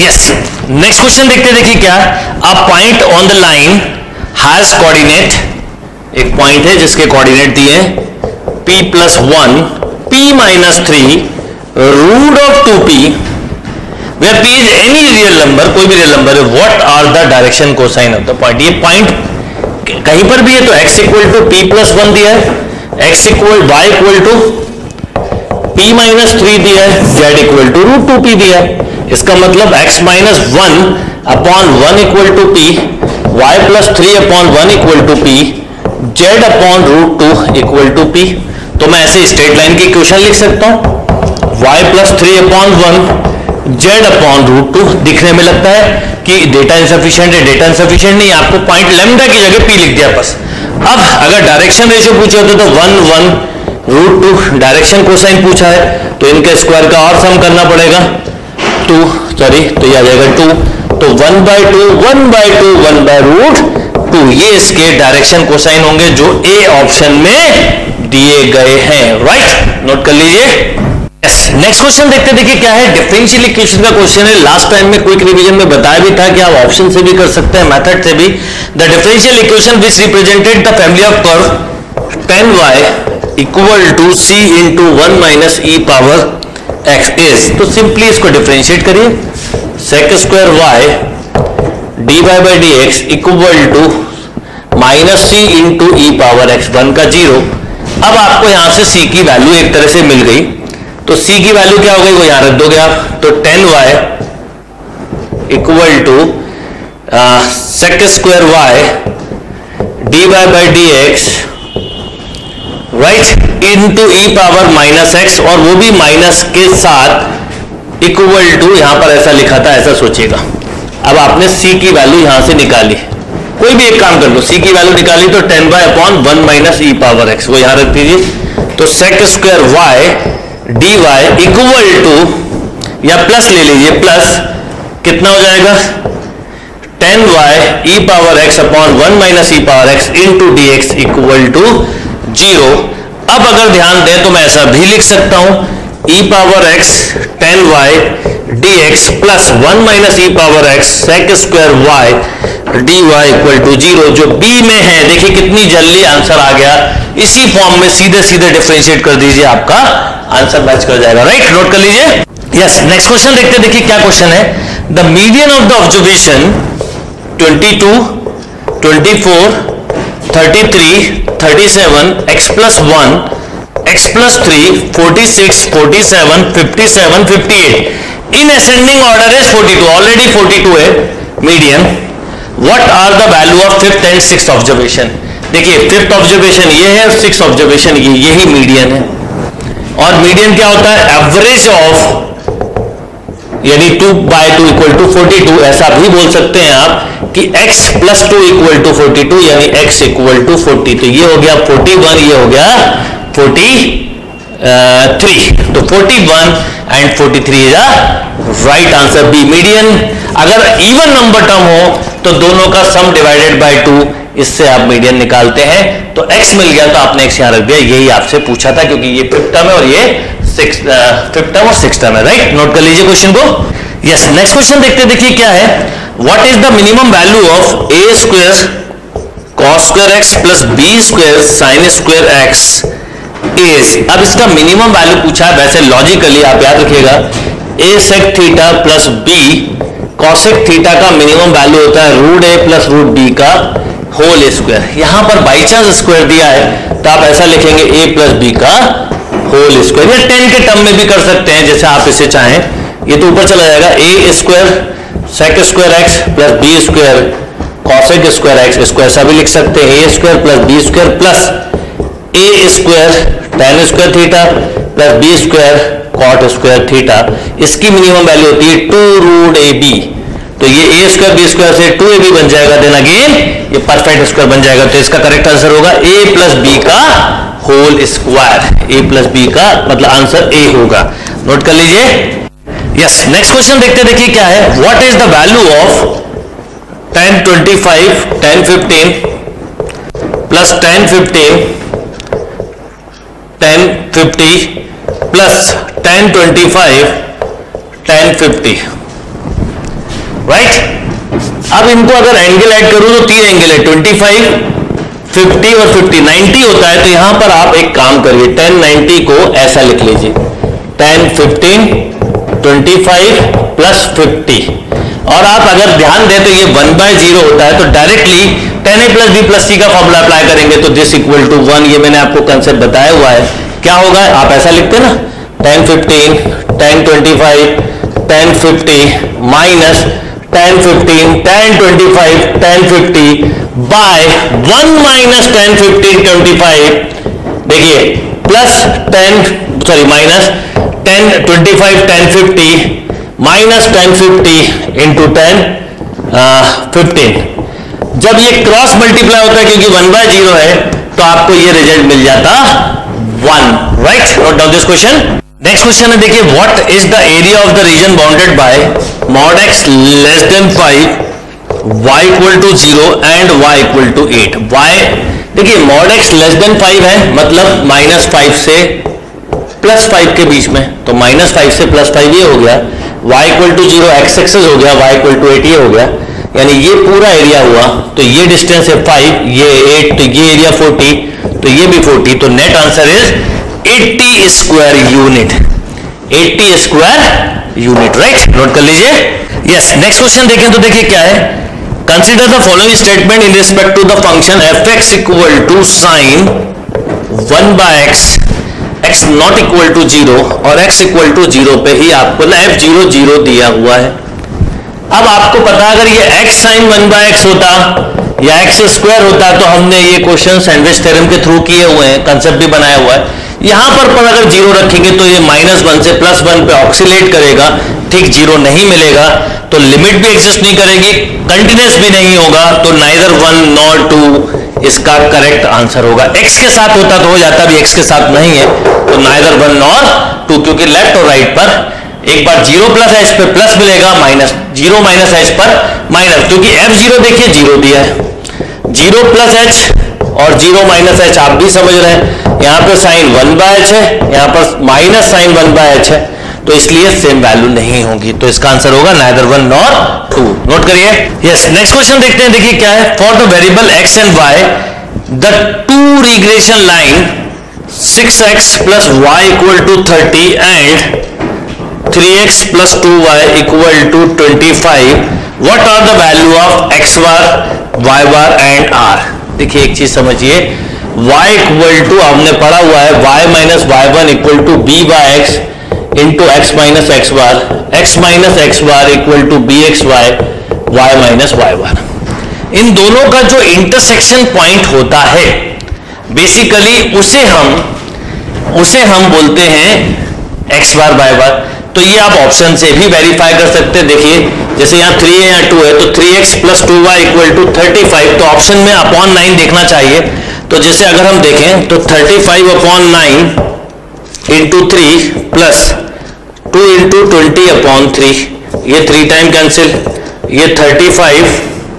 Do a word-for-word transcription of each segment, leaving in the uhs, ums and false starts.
Yes, next question देखते हैं, देखिए क्या, a point on the line has coordinate, एक पॉइंट है जिसके कोऑर्डिनेट दिए p plus one, p minus three, root of two P, where p is any real number, कोई भी रियल नंबर है, what are the direction cosine of the point. ये point कहीं पर भी है तो x equal to P plus one दिया है, x equal y equal to p minus three दिया है, z equal to root two P दिया है। इसका मतलब x minus one upon one equal to P, Y plus three upon one equal to P, Z upon root two equal to P. तो मैं ऐसे straight line की equation लिख सकता हूं, y plus three upon one, Z upon root two. दिखने में लगता है कि डेटा इनसफिशिएंट है, डेटा इनसफिशिएंट नहीं, आपको पॉइंट लैम्डा की जगह p लिख दिया बस। अब अगर डायरेक्शन रेशियो पूछे होते तो one one root two, direction cosine पूछा है तो इनके स्क्वायर का और सम करना पड़ेगा, टू, सॉरी, तो ये आ जाएगा टू, तो one by two, one by two, one by root two, ये इसके डायरेक्शन कोसाइन होंगे जो ए ऑप्शन में दिए गए हैं, राइट, नोट कर लीजिए। नेक्स्ट क्वेश्चन देखते हैं, देखिए क्या है, डिफरेंशियल इक्वेशन का क्वेश्चन है। लास्ट टाइम में क्विक रिवीजन में बताया भी था कि आप ऑप्शन से भी कर सकते हैं, मेथड से भी। The differential equation which represented the family of curve tan Y equal to C into one minus E power x is, तो सिंपली इसको डिफरेंशिएट करिए, sec square Y D Y by D X equal to minus C into E power X, one का zero. अब आपको यहां से c की value एक तरह से मिल गई, तो c की वैल्यू क्या हो गई वो यहां रख दोगे आप, तो tan Y equal to sec square Y D Y by D X, right, into E power minus X, और वो भी माइनस के साथ, इक्वल टू, यहां पर ऐसा लिखा था, ऐसा सोचिएगा। अब आपने c की वैल्यू यहां से निकाली, कोई भी एक काम कर लो, c की वैल्यू निकाली तो tan by upon one minus E power X, वो यहां रख दीजिए, तो sec square Y D Y equal to, या प्लस ले लीजिए, प्लस कितना हो जाएगा, tan Y E power X upon one minus E power X into D X equal to zero. अब अगर ध्यान दें तो मैं ऐसा भी लिख सकता हूं, e power x tan Y D X plus one minus E power X sec square Y D Y equal to zero, जो b में है। देखिए कितनी जल्दी आंसर आ गया, इसी फॉर्म में सीधे सीधे डिफरेंशिएट कर दीजिए, आपका आंसर मैच कर जाएगा, राइट, नोट कर लीजिए। यस, नेक्स्ट क्वेश्चन देखते हैं, देखिए क्या क्वेश्चन है, the median of the observation twenty two, twenty four, thirty three, thirty seven, x plus one, x plus three, forty six, forty seven, fifty seven, fifty eight, in ascending order है forty two, already forty two है median. What are the value of fifth and sixth observation. देखिए fifth observation ये है और sixth observation ये, यही median है। और मीडियन क्या होता है, एवरेज ऑफ, यानी two by two equal to forty two, ऐसा भी बोल सकते हैं आप कि x plus two equal to forty two, यानी x इक्वल टू फोर्टी। तो ये हो गया फोर्टी वन, ये हो गया फोर्टी थ्री, तो forty one and forty three is a right answer, b median. अगर इवन नंबर टर्म हो तो दोनों का सम डिवाइडेड बाय टू, इससे आप मीडियन निकालते हैं, तो x मिल गया तो आपने x यहां रख दिया, यही आपसे पूछा था, क्योंकि ये फिफ्थ टर्म है और ये सिक्स फिफ्थ टर्म और सिक्स टर्म है, राइट, नोट कर लीजिए क्वेश्चन को। यस, नेक्स्ट क्वेश्चन देखते देखिए क्या है, what is the minimum value of a square cos square x plus b square sine square x is. अब इसका मिनिमम वैल्यू पूछा है, वैसे लॉजिकली आप याद रखिएगा, a sec theta plus b cosec theta का मिनिमम वैल्यू होता है root a plus root b का होल स्क्वायर। यहां पर बाई चांस स्क्वायर दिया है तो आप ऐसा लिखेंगे ए प्लस बी का होल स्क्वायर, या टेन के टर्म में भी कर सकते हैं जैसे आप इसे चाहें। ये तो ऊपर चला जाएगा, a square sec square x plus b square cosec square x, इसको ऐसा भी लिख सकते हैं, a square plus b square plus a square tan square theta plus b square cot square theta. इसकी मिनिमम वैल्यू होती है टू रूट ए बी, तो ये ए स्क्वायर बी स्क्वायर से टू ए बी बन जाएगा, देन अगेन ये perfect square बन जाएगा। तो इसका करेक्ट आंसर होगा ए प्लस बी का whole square, a plus b का मतलब आंसर ए होगा, नोट कर लीजिए। यस, नेक्स्ट क्वेश्चन देखते देखिए क्या है, what is the value of tan twenty five, ten fifteen plus tan fifteen, tan fifty plus tan twenty five, tan fifty. Right. अब इनको अगर एंगल ऐड करूं तो तीन एंगल है, ट्वेंटी फाइव, फिफ्टी और फिफ्टी, नाइंटी होता है। तो यहां पर आप एक काम करिए, टेन नाइंटी को ऐसा लिख लीजिए, tan fifteen twenty five plus fifty. और आप अगर ध्यान दें तो ये वन बाय जीरो होता है, तो directly tan a plus b plus c का फॉर्मूला अप्लाई करेंगे तो दिस इक्वल टू वन। ये मैंने आपको कंसेप्ट बताया हुआ है। क्या होगा, आप ऐसा लिखते हैं ना, tan fifteen tan twenty five tan fifty minus tan fifteen tan twenty five tan fifty by one minus tan fifteen twenty five. देखिए plus tan sorry minus tan twenty five tan fifty minus tan fifty into tan fifteen. जब ये cross multiply होता है क्योंकि one by zero है, तो आपको ये रिजल्ट मिल जाता one, right. Note down this question. Next question है, देखिए what is the area of the region bounded by mod x less than five y equal to zero and y equal to eight. Y देखिए mod x less than five है, मतलब minus five से plus five के बीच में, तो minus five से plus five ये हो गया, y equal to zero x axis हो गया, वाई इक्वल टू एट ये हो गया, यानी ये पूरा एरिया हुआ। तो ये डिस्टेंस है फाइव, ये एट, तो ये एरिया फोर्टी, तो ये भी फोर्टी। तो net answer is eighty square unit, eighty square unit, right. Note कर लीजिए। यस, नेक्स्ट क्वेश्चन देखें तो देखिए क्या है, consider the following statement in respect to the function f x equal to sine one by x, x not equal to zero और x equal to zero पे ही आपको ना एफ जीरो जीरो दिया हुआ है। अब आपको पता अगर ये x sine one by x होता या एक्स स्क्वायर होता, तो हमने ये क्वेश्चन सैंडविच थ्योरम के थ्रू किए हुए हैं, कंसेप्ट भी बनाया हुआ है। यहां पर पर अगर जीरो रखेंगे तो ये माइनस वन से प्लस वन पे ऑक्सीलेट करेगा, ठीक जीरो नहीं मिलेगा, तो लिमिट भी एग्जिस्ट नहीं करेगी, कंटिन्यूस भी नहीं होगा, तो नाइदर वन नॉर टू इसका करेक्ट आंसर होगा। x के साथ होता तो हो जाता, भी x के साथ नहीं है, तो नाइदर वन नॉर टू, क्योंकि लेफ्ट और राइट पर एक बार जीरो प्लस एच पे प्लस मिलेगा, माइनस जीरो माइनस एच पर माइनस, क्योंकि एफ जीरो देखिए जीरो दिया है, जीरो प्लस एच और जीरो माइनस एच आप भी समझ रहे हैं। यहाँ पे साइन वन बाय एच है, यहाँ पर minus sine one by h है, तो इसलिए सेम वैल्यू नहीं होगी, तो इसका आंसर होगा neither one nor two. Note करिए। यस, नेक्स्ट क्वेश्चन देखते हैं, देखिए क्या है, for the variable x and y the two regression line six x plus y equal to thirty and three x plus two y equal to twenty five, what are the value of x bar, y bar and r। देखिए एक चीज समझिए, y equal to हमने पढ़ा हुआ है y minus y one equal to b by x into x minus x bar, x minus x bar equal to bxy, y minus y bar। इन दोनों का जो इंटरसेक्शन पॉइंट होता है बेसिकली उसे हम उसे हम बोलते हैं x बार y बार। तो ये आप ऑप्शन से भी वेरीफाई कर सकते हैं। देखिए जैसे यहाँ थ्री है यहाँ टू है, तो three x plus two y equal to thirty five, तो ऑप्शन में अपॉन नाइन देखना चाहिए। तो जैसे अगर हम देखें तो thirty five upon nine into three plus two into twenty upon three, ये थ्री टाइम कैंसिल, ये थर्टी फाइव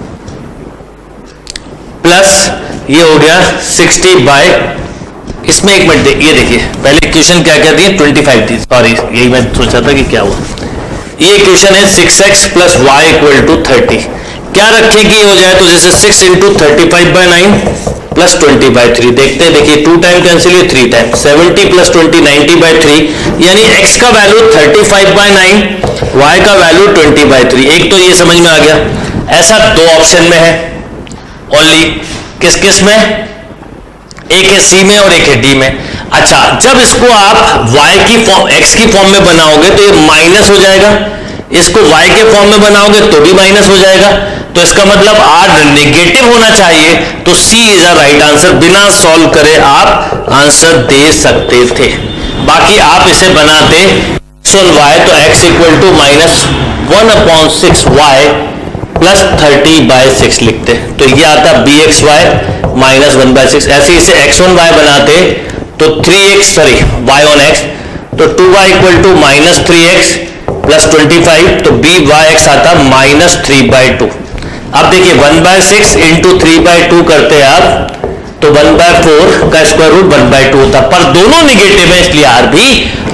प्लस ये हो गया सिक्सटी बाय, इसमें एक मिनट ये देखिए पहले क्वेश्चन क्या क्या दिए, ट्वेंटी फाइव थी, सॉरी यही मैं सोचा था कि क्या हुआ। ये क्वेश्चन है six x plus y equal to thirty, क्या रखें कि हो जाए, तो जैसे six into thirty five by nine plus twenty by three, देखते हैं देखिए टू टाइम कैंसिल, ये three time, seventy plus twenty ninety by three, यानी एक्स का value thirty five by nine, y का वैल्यू ट्वेंटी बाई थ्री। एक तो ये समझ में आ गया, ऐसा दो ऑप्शन में है ओनली, किस किस में, एक है सी में और एक है डी में। अच्छा, जब इसको आप y की फॉर्म x की फॉर्म में बनाओगे तो ये माइनस हो जाएगा, इसको y के फॉर्म में बनाओगे तो भी माइनस हो जाएगा, तो इसका मतलब r नेगेटिव होना चाहिए, तो c is a right answer. बिना सॉल्व करे आप आंसर दे सकते थे। बाकी आप इसे बनाते x on y, तो x equal to minus one upon six y plus thirty by six लिखते, तो ये आता b x y minus one by six. ऐसे इसे एक्स ऑन वाई बनाते तो three x sorry y on x, तो two y equal to minus three x plus twenty five, तो बी वाई एक्स आता माइनस थ्री बाई टू। अब देखिए one by six into three by two करते हैं आप, तो वन बाय फोर का square root one by two होता, पर दोनों निगेटिव है इसलिए आर भी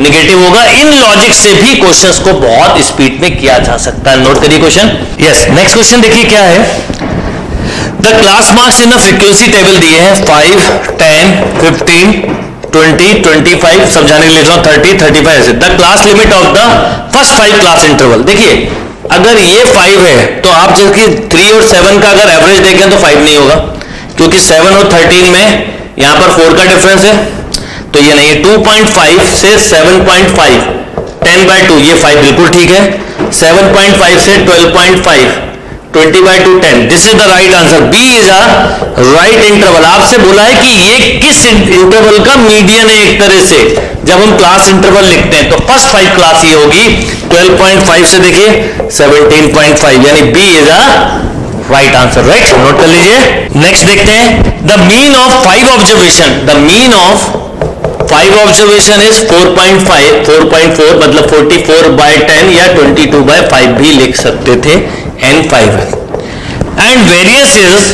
निगेटिव होगा। इन लॉजिक से भी क्वेश्चंस को बहुत स्पीड में किया जा सकता है। नोट करिए क्वेश्चन। यस, नेक्स्ट क्वेश्चन देखिए क्या है। The class marks in frequency table दिए हैं five, ten, fifteen, twenty, twenty five, समझाने के लिए लिख रहा हूं थर्टी, थर्टी फाइव ऐसे। The class limit of the first five class interval. देखिए अगर ये फाइव है तो आप जबकि थ्री और सेवन का अगर एवरेज देखें तो फाइव नहीं होगा, क्योंकि सेवन और थर्टीन में यहां पर फोर का डिफरेंस है, तो ये नहीं है। टू पॉइंट फाइव से seven point five, ten by two, ये फाइव बिल्कुल ठीक है। सेवन पॉइंट फाइव से twelve point five, twenty by two, ten. This is the right answer. B is a right interval. आपसे बोला है कि ये किस इंटरवल का मीडियन है। एक तरह से जब हम क्लास इंटरवल लिखते हैं तो फर्स्ट फाइव क्लास ये होगी ट्वेल्व पॉइंट फाइव से देखिए सेवनटीन पॉइंट फाइव, यानी b is a right answer. Right, note कर लीजिए। नेक्स्ट देखते हैं the mean of five observation. The mean of five observation is four point five, four point four, मतलब forty four by ten या twenty two by five भी लिख सकते थे, एन फाइव है। And variance is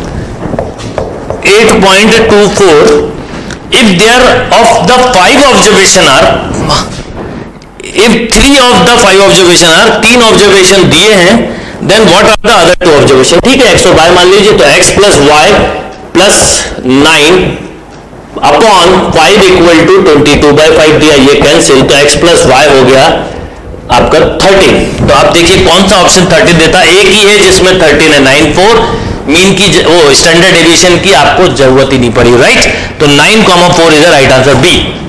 eight point two four if there of the five observation are, if three of the five observation are, तीन observation दिए हैं, then what are the other two observation? ठीक है, x और y मान लीजिए, तो x plus y plus nine upon five equal to twenty two by five दिया, ये कैंसिल, तो x plus y हो गया आपका थर्टीन। तो आप देखिए कौन सा ऑप्शन थर्टीन देता है, एक ही है जिसमें थर्टीन है, नाइन फोर। मीन की वो स्टैंडर्ड डेविएशन की आपको जरूरत ही नहीं पड़ी। राइट, तो nine comma four is the right answer, B.